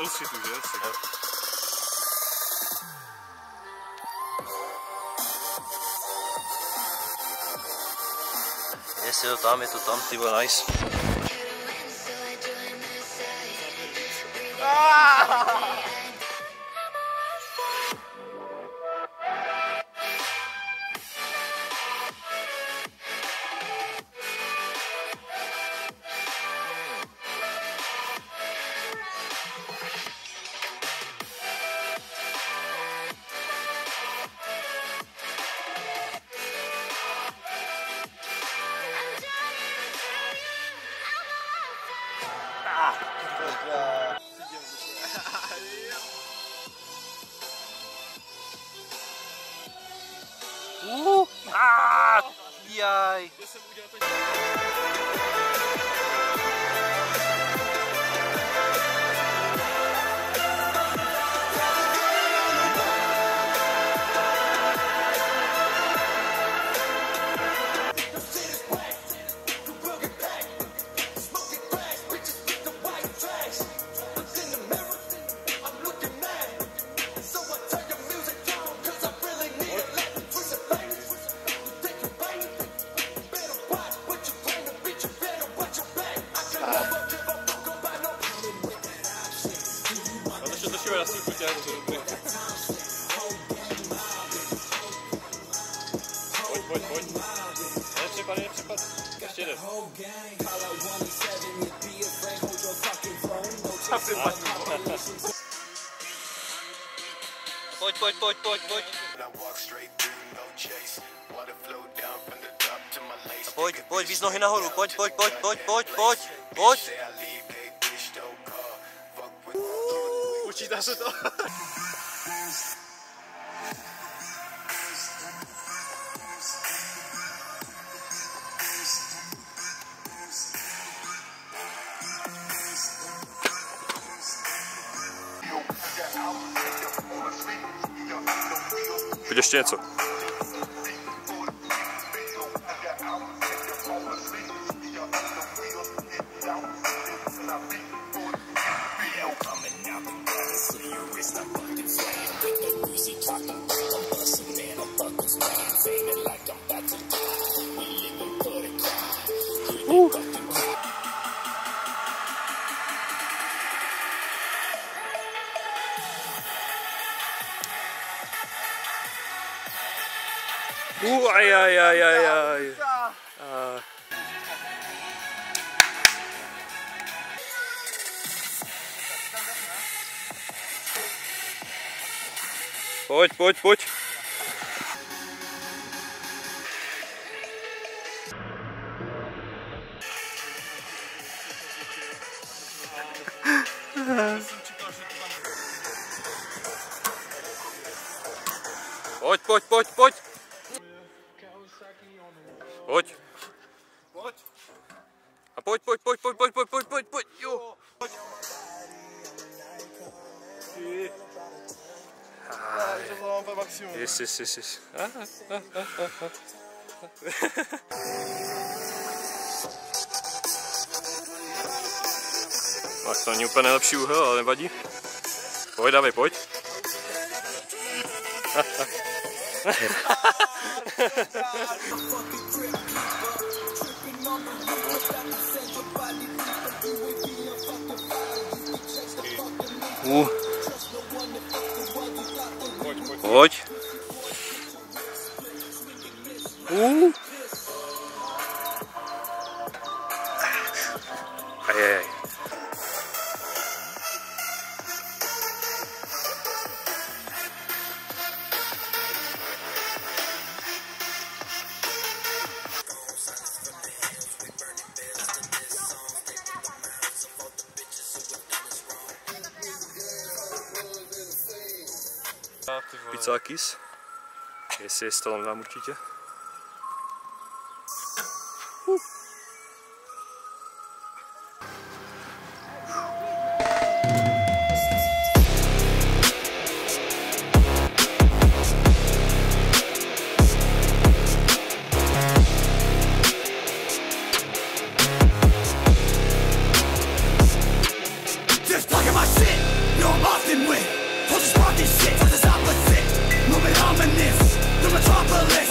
soucitu, že? Jestli je to tam, ty vole, nice. Jaj. Pojď. Nepřepad. Ještě jeden. Pojď. Pojď, víc nohy nahoru, pojď. Počítá se to. Pojď ještě něco. Aj. Pojď. Pojď. A pojď, jo. Yes. Tak to není úplně nejlepší úhel, ale nevadí. Pojď, David, pojď. Pojď. Ajaj. Pizzakis. Jestli je to vám určitě. Just talking my shit. bursting with. We'll just rock this shit, fuck this opposite. Moving ominous, the metropolis.